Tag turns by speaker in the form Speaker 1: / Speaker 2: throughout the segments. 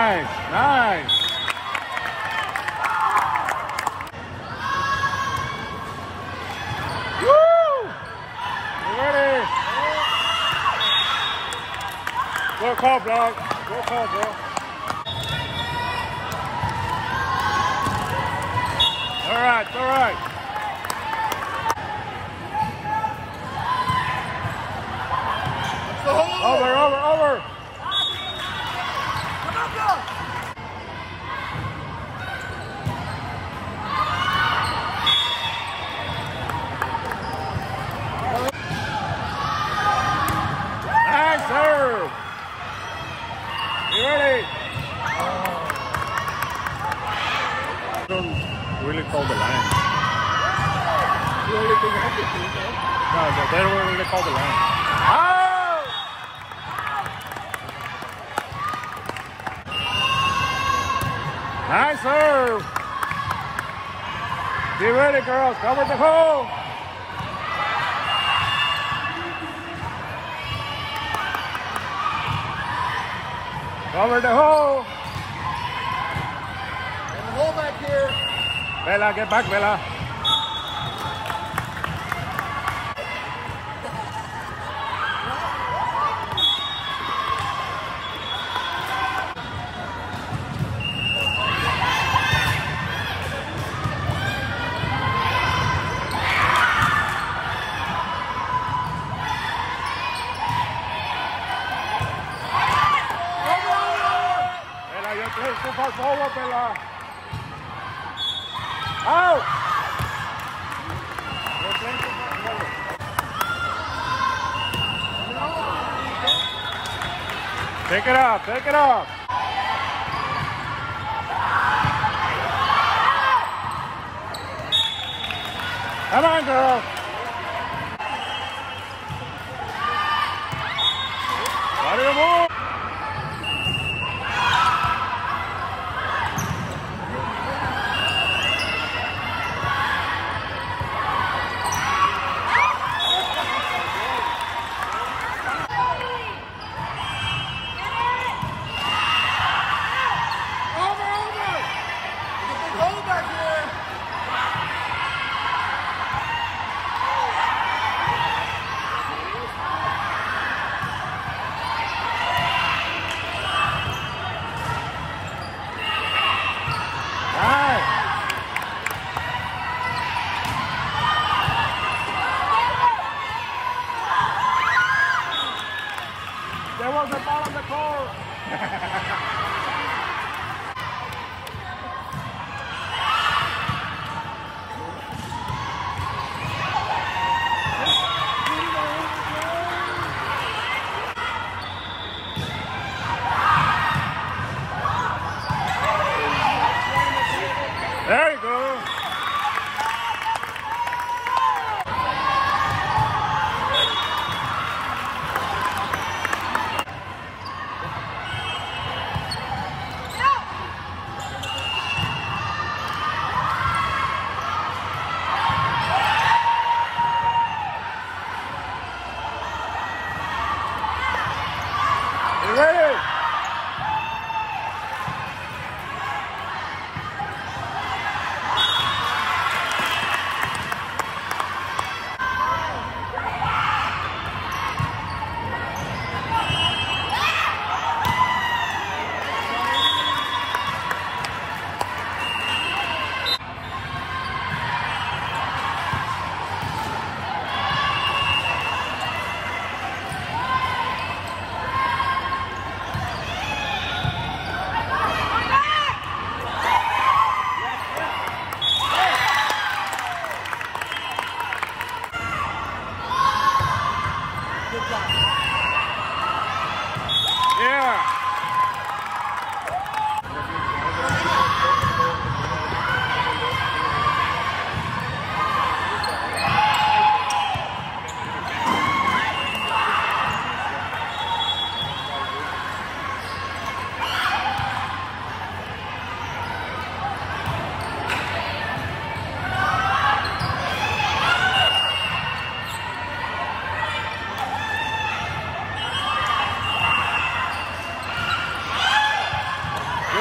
Speaker 1: Nice, nice. Woo! You ready? Good call, dog. Good call, bro. All right, all right. Over, over, over. Nice serve. You ready? Don't really call the line.
Speaker 2: The only thing I can think of.
Speaker 1: No, they don't really call the line. Oh! Nice serve. Be ready, girls. Cover the hole. Cover the hole.
Speaker 2: And the hole back here.
Speaker 1: Bella, get back, Bella. Too far forward, Bella. Out! You're playing too far forward. Take it up, take it up. Come on, girl. How do you move?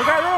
Speaker 1: Look at